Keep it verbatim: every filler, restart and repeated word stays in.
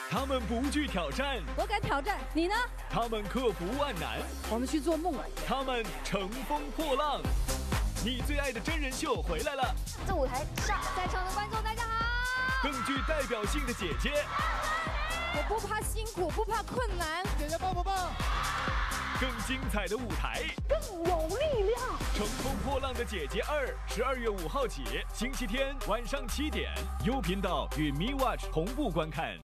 他们不惧挑战， 我敢挑战，你呢？ 他们克服万难， 我们去做梦了。 他们乘风破浪。你最爱的真人秀回来了， 这舞台上，在场的观众大家好。 更具代表性的姐姐， 我不怕辛苦，不怕困难， 姐姐棒不棒？ 更精彩的舞台， 更有力量。 乘风破浪的姐姐二，十二月五号起，星期天晚上七点，优频道与 Me Watch 同步观看。